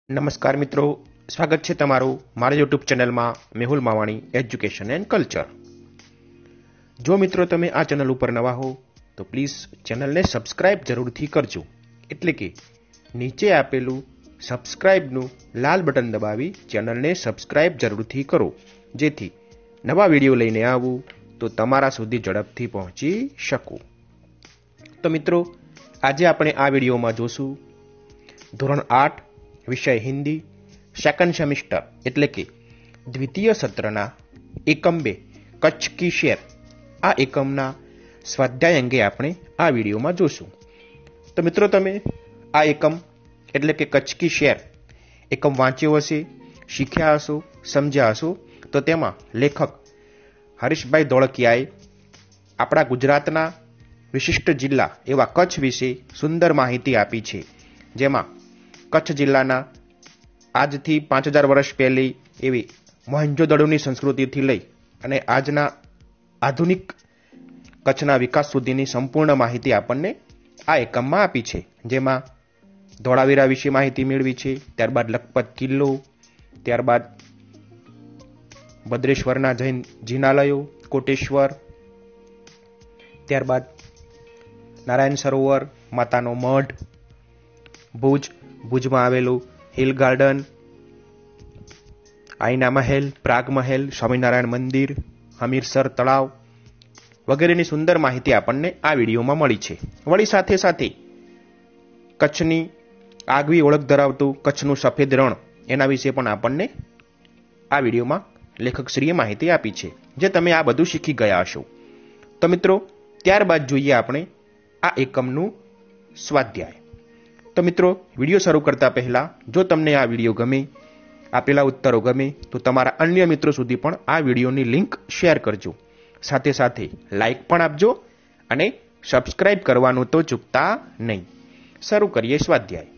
નમસ્કાર મિત્રો, સ્વાગત છે તમારું મારા યુટ્યુબ ચેનલમાં Mehul Mavani education and culture. જો મિત્રો તમે આ ચેનલ ઉપર નવા હો તો પ્લીઝ ચેનલને સબસ્ક્રાઇબ જરૂરથી કરજો, એટલે કે નીચે આપેલું સબસ્ક્રાઇબનું લાલ બટન દબાવી ચેનલને સબસ્ક્રાઇબ જરૂરથી કરો, જેથી નવા વિડીયો લઈને આવું તો તમારા સુધી ઝડપથી પહોંચી શકું. તો મિત્રો, આજે આપણે આ વિડીયોમાં જોશું ધોરણ 8 વિષય હિન્દી સેકન્ડ સેમિસ્ટર એટલે કે દ્વિતીય સત્રના એકમ 2 કચ્છ કી શેર આ એકમના સ્વાધ્યાય અંગે આપણે આ વિડીયોમાં જોશું. તો મિત્રો, તમે આ એકમ એટલે કે કચ્છ કી શેર એકમ વાંચ્યો હશે, શીખ્યા હશો, સમજ્યા હશો. તો તેમાં લેખક હરીશભાઈ ધોળકિયાએ આપણા ગુજરાતના વિશિષ્ટ જિલ્લા એવા કચ્છ વિશે સુંદર માહિતી આપી છે, જેમાં કચ્છ જિલ્લાના આજથી 5000 વર્ષ પહેલી એવી મોહેંજો-દડોની સંસ્કૃતિથી લઈ અને આજના આધુનિક કચ્છના વિકાસ સુધીની સંપૂર્ણ માહિતી આપણને આ એકમમાં આપી છે, જેમાં ધોળાવીરા વિશે માહિતી મેળવી છે, ત્યારબાદ લખપત કિલ્લો, ત્યારબાદ ભદ્રેશ્વરના જૈન જિનાલયો, કોટેશ્વર, ત્યારબાદ નારાયણ સરોવર, માતાનો મઢ, ભુજમાં આવેલું હિલ ગાર્ડન, આઈના મહેલ, પ્રાગ મહેલ, સ્વામિનારાયણ મંદિર, હમીરસર તળાવ વગેરેની સુંદર માહિતી આપણને આ વિડીયોમાં મળી છે. વળી સાથે સાથે કચ્છની આગવી ઓળખ ધરાવતું કચ્છનું સફેદ રણ એના વિશે પણ આપણને આ વિડીયોમાં લેખકશ્રીએ માહિતી આપી છે, જે તમે આ બધું શીખી ગયા હશો. તો મિત્રો, ત્યારબાદ જોઈએ આપણે આ એકમનું સ્વાધ્યાય. તો મિત્રો, વિડીયો શરૂ કરતા પહેલા જો તમને આ વિડીયો ગમે, આપેલા ઉત્તરો ગમે, તો તમારા અન્ય મિત્રો સુધી પણ આ વિડીયોની લિંક શેર કરજો. સાથે સાથે લાઈક પણ આપજો અને સબસ્ક્રાઇબ કરવાનું તો ચૂકતા નહીં. શરૂ કરીએ સ્વાધ્યાય.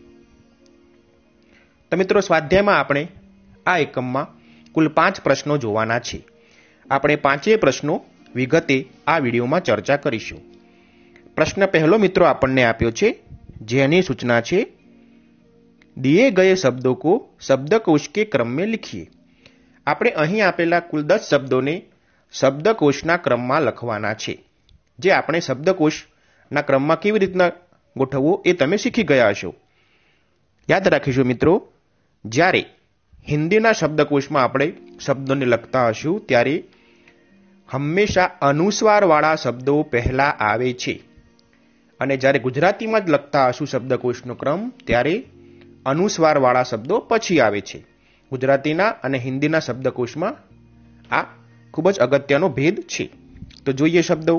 તો મિત્રો, સ્વાધ્યાયમાં આપણે આ એકમમાં કુલ 5 પ્રશ્નો જોવાના છે. આપણે 5 પ્રશ્નો વિગતે આ વિડીયોમાં ચર્ચા કરીશું. પ્રશ્ન પહેલો મિત્રો આપણને આપ્યો છે, જેની सूचना છે दिए गए शब्दों को शब्दकोश के क्रम में लिखिए. આપણે અહીં આપેલા કુલ 10 શબ્દોને શબ્દકોશના ક્રમમાં લખવાના છે. જે આપણે શબ્દકોશના ક્રમમાં કેવી રીતના ગોઠવવો એ તમે શીખી ગયા હશો. યાદ રાખીશું મિત્રો, જ્યારે હિન્દીના શબ્દકોશમાં આપણે શબ્દોને લખતા હશું ત્યારે હંમેશા અનુસ્વારવાળા શબ્દો પહેલા આવે છે, અને જ્યારે ગુજરાતીમાં જ લખતા હશું શબ્દકોશનો ક્રમ ત્યારે અનુસ્વારવાળા શબ્દો પછી આવે છે. ગુજરાતીના અને હિન્દીના શબ્દકોશમાં આ ખૂબ જ અગત્યનો ભેદ છે. તો જોઈએ શબ્દો.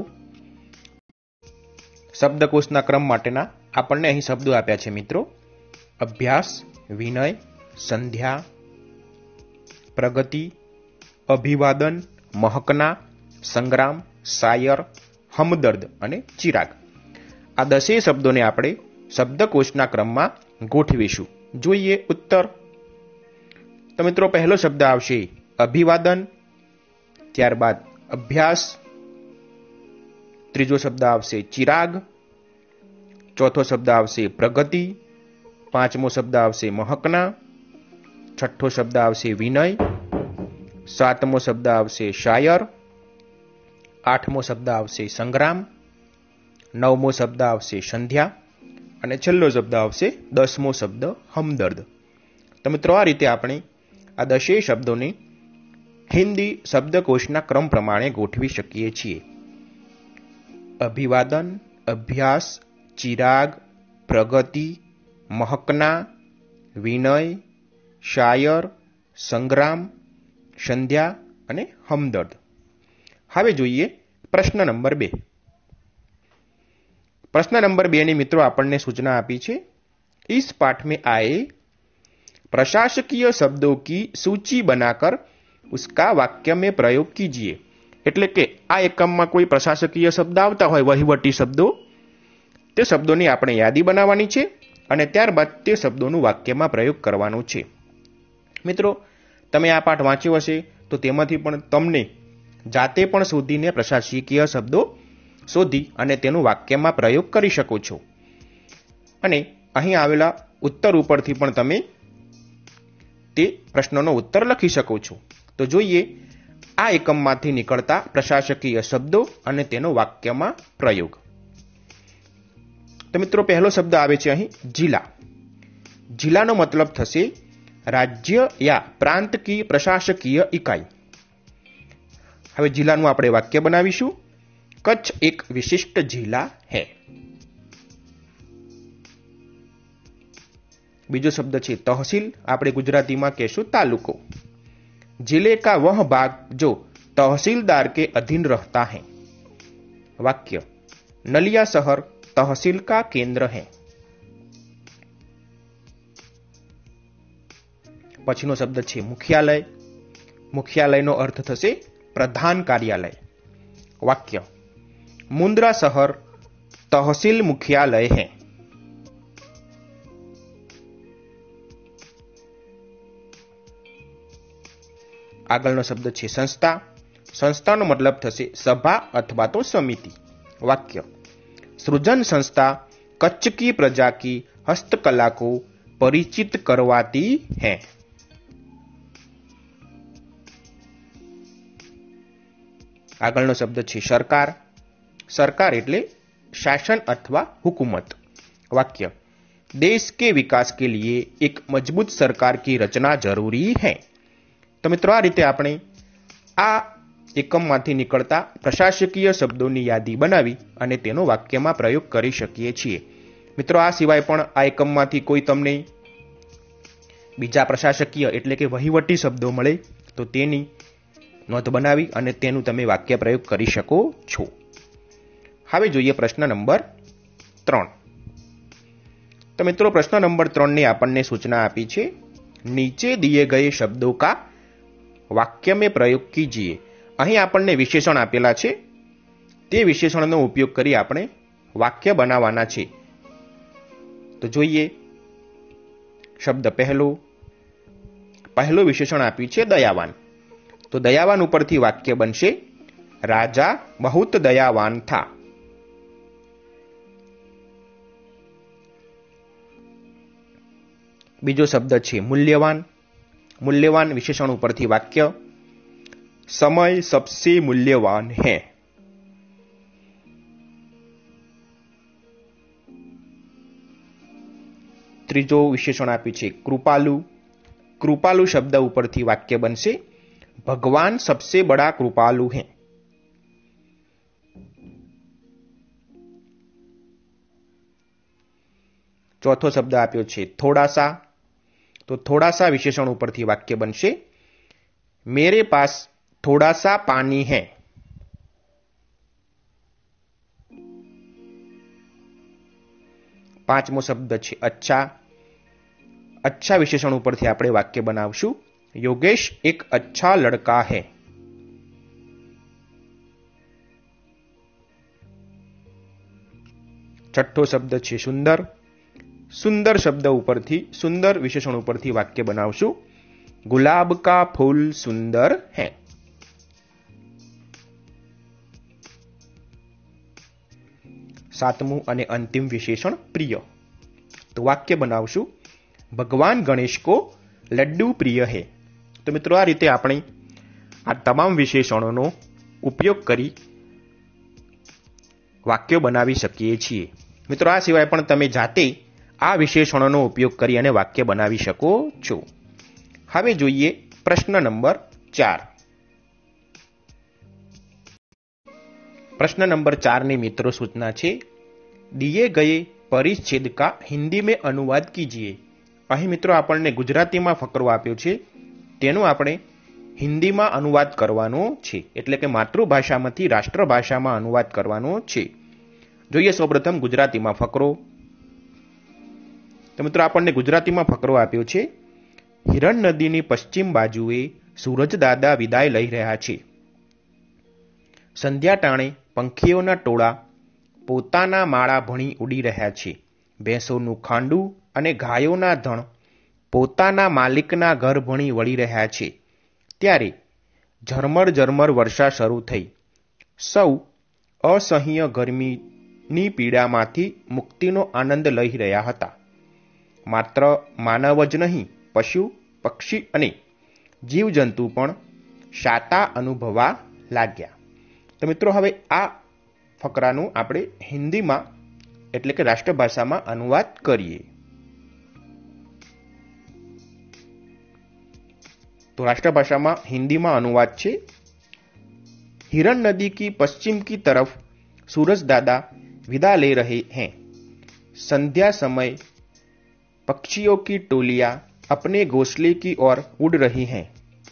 શબ્દકોશના ક્રમ માટેના આપણને અહીં શબ્દો આપ્યા છે મિત્રો: અભ્યાસ, વિનય, સંધ્યા, પ્રગતિ, અભિવાદન, મહકના, સંગ્રામ, શાયર, હમદર્દ અને ચિરાગ. આ 10 શબ્દોને આપણે શબ્દકોશના ક્રમમાં ગોઠવીશું. જોઈએ ઉત્તર. તો મિત્રો, પહેલો શબ્દ આવશે અભિવાદન, ત્યારબાદ અભ્યાસ, ત્રીજો શબ્દ આવશે ચિરાગ, ચોથો શબ્દ આવશે પ્રગતિ, પાંચમો શબ્દ આવશે મહકના, છઠ્ઠો શબ્દ આવશે વિનય, સાતમો શબ્દ આવશે શાયર, આઠમો શબ્દ આવશે સંગ્રામ, નવમો શબ્દ આવશે સંધ્યા અને છેલ્લો શબ્દ આવશે 10મો શબ્દ હમદર્દ. તો મિત્રો, આ રીતે આપણે આ 10 શબ્દોને હિન્દી શબ્દકોશના ક્રમ પ્રમાણે ગોઠવી શકીએ છીએ: અભિવાદન, અભ્યાસ, ચિરાગ, પ્રગતિ, મહકના, વિનય, શાયર, સંગ્રામ, સંધ્યા અને હમદર્દ. હવે જોઈએ પ્રશ્ન નંબર 2. प्रश्न नंबर 2 ने मित्रों આપણને सूचना આપી છે: इस पाठ में आए प्रशासकीय शब्दों की सूची बनाकर उसका वाक्य में प्रयोग कीजिए. એટલે કે આ એકમમાં કોઈ પ્રશાસકીય શબ્દ આવતા હોય, વહીવટી શબ્દો, તે શબ્દોની આપણે યાદી બનાવવાની છે અને ત્યારબાદ તે શબ્દોનું વાક્યમાં પ્રયોગ કરવાનો છે. મિત્રો, તમે આ પાઠ વાંચ્યો હશે તો તેમાંથી પણ તમને જાતે પણ શોધીને પ્રશાસકીય શબ્દો શોધી અને તેનું વાક્યમાં પ્રયોગ કરી શકો છો. અને અહીં આવેલા ઉત્તર ઉપરથી પણ તમે રીતે પ્રશ્નનો ઉત્તર લખી શકો છો. તો જોઈએ આ એકમમાંથી નીકળતા પ્રશાસકીય શબ્દો અને તેનો વાક્યમાં પ્રયોગ. તો મિત્રો પહેલો શબ્દ આવે છે અહીં જિલ્લા. જિલ્લાનો મતલબ થશે राज्य या प्रांत की प्रशासकीय इकाई. હવે જિલ્લાનું આપણે વાક્ય બનાવીશું. કચ્છ એક વિશિષ્ટ જિલ્લા है. બીજો શબ્દ છે તહસીલ. આપણે ગુજરાતીમાં કહેશું તાલુકો. जिले का वह भाग जो तहसीलदार के अधीन रहता है. वाक्य नलिया शहर तहसील का केंद्र है. पछीनो शब्द छे मुख्यालय. मुख्यालयनो अर्थ थशे प्रधान कार्यालय. वाक्य मुंद्रा शहर तहसील मुख्यालय है. आगळनो शब्द छे संस्था. संस्थानो मतलब थशे सभा अथवा तो समिति. वाक्य सृजन संस्था कच्छ की प्रजा की हस्तकला को परिचित करवाती है. આગળનો શબ્દ છે સરકાર. સરકાર એટલે શાસન અથવા હુકુમત. वाक्य देश के विकास के लिए एक मजबूत सरकार की रचना जरूरी है. तो मित्रों आ रीते આપણે આ એકમમાંથી નીકળતા પ્રશાસકીય શબ્દોની યાદી બનાવી અને તેનો વાક્યમાં પ્રયોગ કરી શકીએ છીએ. મિત્રો આ સિવાય પણ આ એકમમાંથી કોઈ તમને બીજા પ્રશાસકીય એટલે કે વહીવટી શબ્દો મળે તો તેની નોંધ બનાવી અને તેનું તમે વાક્ય પ્રયોગ કરી શકો છો. હવે જોઈએ પ્રશ્ન નંબર 3. तो मित्रों प्रश्न नंबर 3 ने आपने सूचना आपी है नीचे दिए गए शब्दों का वाक्य में प्रयोग कीजिए. अहीं आपने विशेषण आपेला है ते विशेषणनो उपयोग करी आपणे वाक्य बनावाना छे. तो जोईए शब्द पहलो विशेषण आप्युं छे दयावान. तो दयावान उपरथी वाक्य बनशे राजा बहुत दयावान था. बीजो शब्द छे मूल्यवान. मूल्यवान विशेषण उपरथी वाक्य समय सबसे मूल्यवान है. त्रीजो विशेषण आप्युं छे कृपालु. कृपालु शब्द उपरथी वाक्य बनशे भगवान सबसे बड़ा कृपालु है. चौथो शब्द आप्यो छे थोड़ा सा. तो थोड़ा सा विशेषण उपरथी वाक्य बनशे मेरे पास थोड़ा सा पानी है. पांचमो शब्द छे अच्छा. अच्छा विशेषण उपरथी आपणे वाक्य बनावशुं योगेश एक अच्छा लड़का है. छठो शब्द छे सुंदर. सुंदर शब्द उपरथी सुंदर विशेषण उपरथी वाक्य बनावशुं गुलाब का फूल सुंदर है. सातमું અને અંતિમ વિશેષણ પ્રિય. તો વાક્ય બનાવશું ભગવાન ગણેશ को लड्डू प्रिय है. तो मित्रों आ रीते આપણે આ તમામ વિશેષણોનો ઉપયોગ કરી વાક્યો બનાવી શકીએ છીએ. મિત્રો આ સિવાય પણ તમે જાતે આ વિશેષણોનો ઉપયોગ કરી અને વાક્ય બનાવી શકો છો. હવે જોઈએ પ્રશ્ન નંબર 4. प्रश्न नंबर 4 ની મિત્રો સૂચના છે दिए गए परिच्छेद का हिंदी में अनुवाद कीजिए. અહીં મિત્રો આપણને ગુજરાતીમાં ફકરો આપ્યો છે તેનો આપણે હિન્દીમાં અનુવાદ કરવાનો છે. એટલે કે માતૃભાષામાંથી રાષ્ટ્રભાષામાં અનુવાદ કરવાનો છે. જોઈએ સૌપ્રથમ ગુજરાતીમાં ફકરો. તો મિત્રો આપણને ગુજરાતીમાં ફકરો આપ્યો છે હિરણ નદીની પશ્ચિમ બાજુએ સૂરજ દાદા વિદાય લઈ રહ્યા છે. સંધ્યા ટાણે પંખીઓના ટોળા પોતાના માળા ભણી ઉડી રહ્યા છે. ભેંસોનું ખાંડું અને ગાયોના ધણ પોતાના માલિકના ઘર ભણી વળી રહ્યા છે. ત્યારે ઝરમર ઝરમર વર્ષા શરૂ થઈ. સૌ અસહ્ય ગરમીની પીડામાંથી મુક્તિનો આનંદ લઈ રહ્યા હતા. માત્ર માનવ જ નહીં પશુ પક્ષી અને જીવજંતુ પણ શાતા અનુભવવા લાગ્યા. તો મિત્રો હવે આ ફકરાનું આપણે હિન્દીમાં એટલે કે રાષ્ટ્રભાષામાં અનુવાદ કરીએ. तो राष्ट्रभाषा हिंदी में अनुवाद है. हिरण नदी की पश्चिम की तरफ सूरज दादा विदा ले रहे हैं. संध्या समय पक्षियों की टोलियां अपने घोंसले की ओर उड़ रही हैं.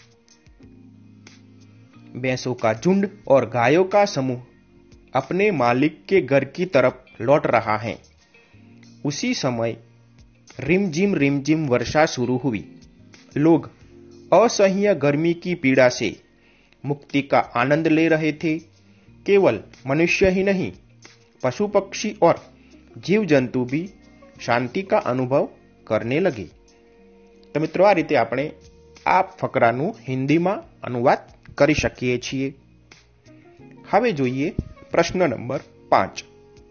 भैंसों का झुंड और गायों का समूह अपने मालिक के घर की तरफ लौट रहा है. उसी समय रिमझिम वर्षा शुरू हुई. लोग असह्य गर्मी की पीड़ा से मुक्ति का आनंद ले रहे थे. केवल मनुष्य ही नहीं, पशु पक्षी और जीव जंतु भी शांति का अनुभव करने लगे. तो मित्रों आ रीते આપણે આ ફકરાનું હિન્દીમાં અનુવાદ કરી શકીએ છીએ. હવે જોઈએ પ્રશ્ન નંબર 5.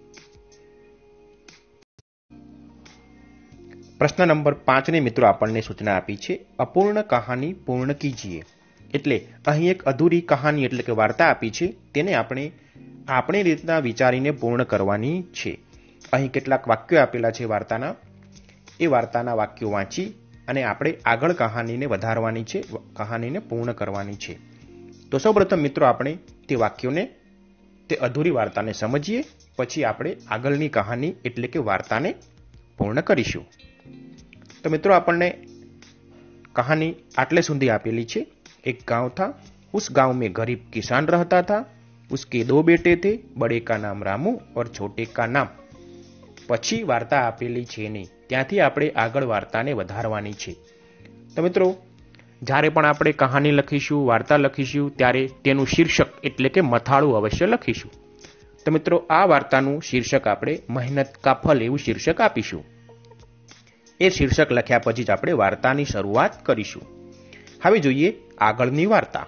પ્રશ્ન નંબર 5 ની મિત્રો આપણને સૂચના આપી છે અપૂર્ણ કહાની પૂર્ણ કીજીએ. એટલે અહીં એક અધૂરી કહાની એટલે કે વાર્તા આપી છે, તેને આપણે આપણી રીતના વિચારીને પૂર્ણ કરવાની છે. અહીં કેટલાક વાક્યો આપેલા છે વાર્તાના, એ વાર્તાના વાક્યો વાંચી અને આપણે આગળ કહાનીને વધારવાની છે, કહાનીને પૂર્ણ કરવાની છે. તો સૌપ્રથમ મિત્રો આપણે તે વાક્યોને, તે અધૂરી વાર્તાને સમજીએ, પછી આપણે આગળની કહાની એટલે કે વાર્તાને પૂર્ણ કરીશું. तो मित्रों આપણને कहानी आटले सुधी आपेली छे. एक गांव था. उस गांव में गरीब किसान रहता था. उसके 2 बेटे थे. बड़े का नाम रामू और छोटे का नाम. પછી વાર્તા આપેલી છે નહીં, ત્યાંથી આપણે આગળ વાર્તાને વધારવાની છે. તો મિત્રો જ્યારે પણ આપણે કહાની લખીશું, વાર્તા લખીશું, ત્યારે તેનું શીર્ષક એટલે કે મથાળું અવશ્ય લખીશું. તો મિત્રો આ વાર્તાનું શીર્ષક આપણે મહેનત કા ફલ એવું શીર્ષક આપીશું. એ શીર્ષક લખ્યા પછી જ આપણે વાર્તાની શરૂઆત કરીશું. હવે જોઈએ આગળની વાર્તા.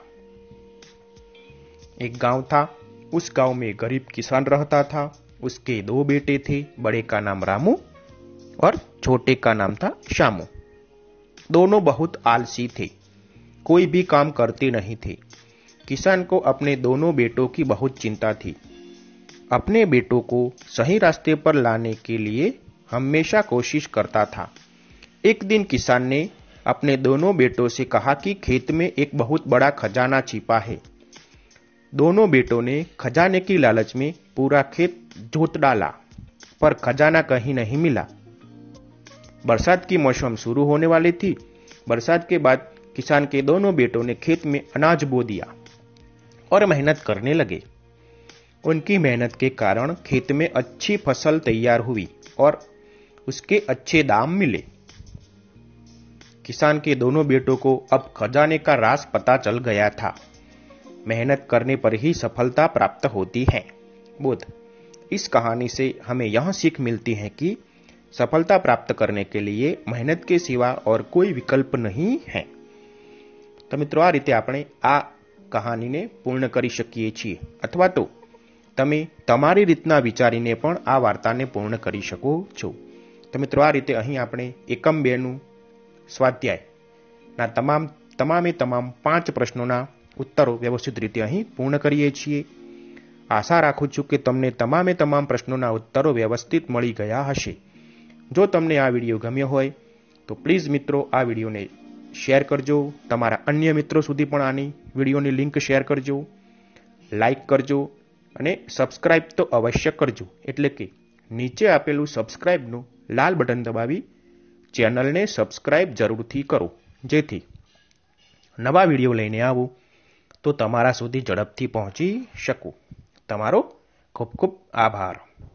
एक गांव था. उस गांव में गरीब किसान रहता था. उसके 2 बेटे थे. बड़े का नाम रामू और छोटे का नाम था श्यामू. दोनों बहुत आलसी थे, कोई भी काम करते नहीं थे. किसान को अपने दोनों बेटों की बहुत चिंता थी. अपने बेटों को सही रास्ते पर लाने के लिए हमेशा कोशिश करता था. एक दिन किसान ने अपने दोनों बेटों से कहा कि खेत में एक बहुत बड़ा खजाना छिपा है. दोनों बेटों ने खजाने की लालच में पूरा खेत जोत डाला, पर खजाना कहीं नहीं मिला. बरसात की मौसम शुरू होने वाली थी. बरसात के बाद किसान के दोनों बेटों ने खेत में अनाज बो दिया और मेहनत करने लगे. उनकी मेहनत के कारण खेत में अच्छी फसल तैयार हुई और उसके अच्छे दाम मिले. किसान के दोनों बेटों को अब खजाने का राज पता चल गया था. मेहनत करने पर ही सफलता प्राप्त होती है. बोध. इस कहानी से हमें यह सीख मिलती है कि सफलता प्राप्त करने के लिए मेहनत के सिवा और कोई विकल्प नहीं है. तो मित्रों आ रीते આપણે આ કહાનીને પૂર્ણ કરી શકીએ છીએ, અથવા તો તમે તમારી રીતના વિચારીને પણ આ વાર્તાને પૂર્ણ કરી શકો છો. તો મિત્રો આ રીતે અહીં આપણે એકમ 2નું સ્વાધ્યાયના તમામે તમામ 5 પ્રશ્નોના ઉત્તરો વ્યવસ્થિત રીતે અહીં પૂર્ણ કરીએ છીએ. આશા રાખું છું કે તમને તમામે તમામ પ્રશ્નોના ઉત્તરો વ્યવસ્થિત મળી ગયા હશે. જો તમને આ વિડીયો ગમ્યો હોય તો પ્લીઝ મિત્રો આ વિડીયોને શેર કરજો. તમારા અન્ય મિત્રો સુધી પણ આની વિડીયોની લિંક શેર કરજો, લાઈક કરજો અને સબસ્ક્રાઇબ તો અવશ્ય કરજો. એટલે કે નીચે આપેલું સબસ્ક્રાઇબનું લાલ બટન દબાવી ચેનલને સબસ્ક્રાઇબ જરૂરથી કરો, જેથી નવા વિડીયો લઈને આવું તો તમારા સુધી ઝડપથી પહોંચી શકું. તમારો ખૂબ ખૂબ આભાર.